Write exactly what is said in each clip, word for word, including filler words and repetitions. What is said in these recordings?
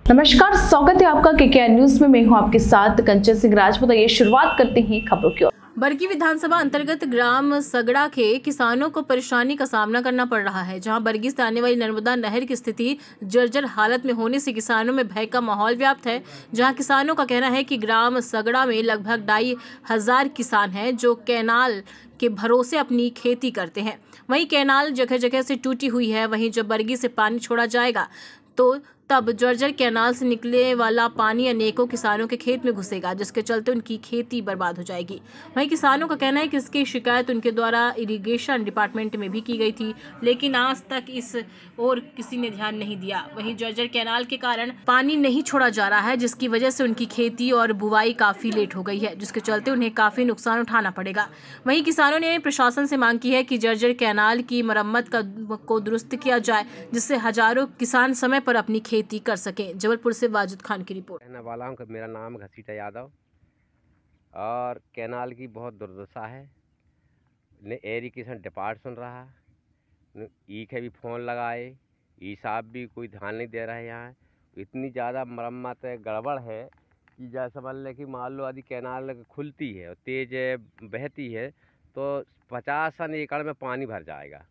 नमस्कार, स्वागत है आपका केकेआर न्यूज में। मैं हूं आपके साथ कंचन सिंह राजपूत। ये शुरुआत करते हैं खबरों की ओर। बरगी विधानसभा अंतर्गत ग्राम सगड़ा के किसानों को परेशानी का सामना करना पड़ रहा है, जहां बरगी से आने वाली नर्मदा नहर की स्थिति जर्जर हालत में होने से किसानों में भय का माहौल व्याप्त है। जहां किसानों का कहना है कि ग्राम सगड़ा में लगभग ढाई हजार किसान हैं जो कैनाल के भरोसे अपनी खेती करते हैं। वहीं कैनाल जगह जगह से टूटी हुई है। वहीं जब बरगी से पानी छोड़ा जाएगा तो तब जर्जर कैनाल से निकले वाला पानी अनेकों किसानों के खेत में घुसेगा, जिसके चलते उनकी खेती बर्बाद हो जाएगी। वहीं किसानों का कहना है कि इसकी शिकायत उनके द्वारा इरिगेशन डिपार्टमेंट में भी की गई थी, लेकिन आज तक इस और किसी ने ध्यान नहीं दिया। वहीं जर्जर कैनाल के कारण पानी नहीं छोड़ा जा रहा है, जिसकी वजह से उनकी खेती और बुवाई काफी लेट हो गई है, जिसके चलते उन्हें काफी नुकसान उठाना पड़ेगा। वहीं किसानों ने प्रशासन से मांग की है कि जर्जर कैनाल की मरम्मत का को दुरुस्त किया जाए, जिससे हजारों किसान समय पर अपनी खेती कर सकें। जबलपुर से वाजिद खान की रिपोर्ट। कहने वाला हूँ कि मेरा नाम घसीटा यादव और कैनाल की बहुत दुर्दशा है। ने एरिगेशन डिपार्ट सुन रहा है, ई के भी फ़ोन लगाए, ई साहब भी कोई ध्यान नहीं दे रहा है। यहाँ इतनी ज़्यादा मरम्मत गड़बड़ है कि जैसे समझ लें कि मान लो यदि कैनाल खुलती है और तेज़ बहती है तो पचास एकड़ में पानी भर जाएगा,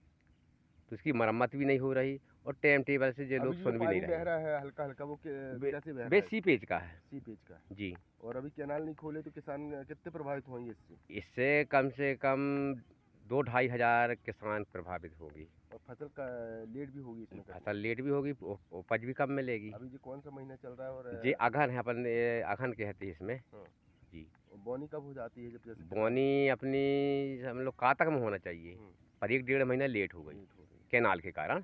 तो इसकी मरम्मत भी नहीं हो रही और टाइम टेबल से जो लोग सुन भी नहीं रहे। बह रहा है हल्का हल्का, वो कैसे बह रहा है? है? सी पेज का है। सी पेज का जी। और अभी कैनाल नहीं खोले तो किसान कितने प्रभावित होंगे इससे? इससे कम से कम दो ढाई हजार किसान प्रभावित होगी और फसल का लेट भी होगी इसमें। फसल लेट भी होगी, उपज भी कम मिलेगी। अभी जी कौन सा महीना चल रहा है? और जी अगहन है, अपन अगहन कहते हैं इसमें। हाँ। जी। बोनी कब हो जाती है? जब जैसे बोनी अपनी हम लोग कातक में होना चाहिए, पर एक डेढ़ महीना लेट हो गई कैनाल के कारण।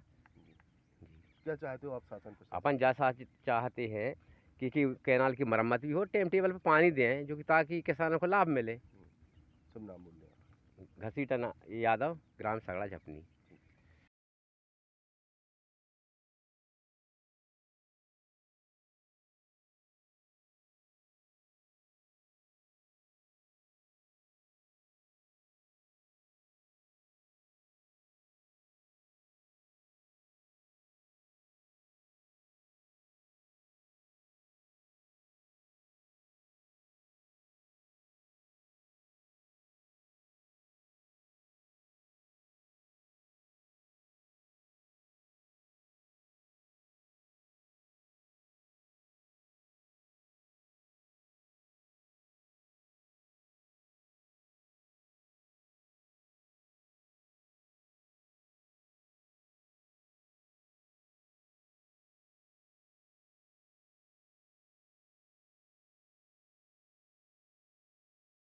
क्या चाहते हो आप शासन पर? अपन जैसा चाहते हैं कि, कि कैनाल की मरम्मत भी हो, टाइम टेबल पे पानी दें, जो कि ताकि किसानों को लाभ मिले। शुभ नाम बोलिए। घसीटा यादव, ग्राम सगड़ा झपनी।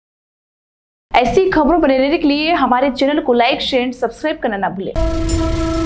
ऐसी खबरों बने रहने के लिए हमारे चैनल को लाइक, शेयर, सब्सक्राइब करना ना भूलें।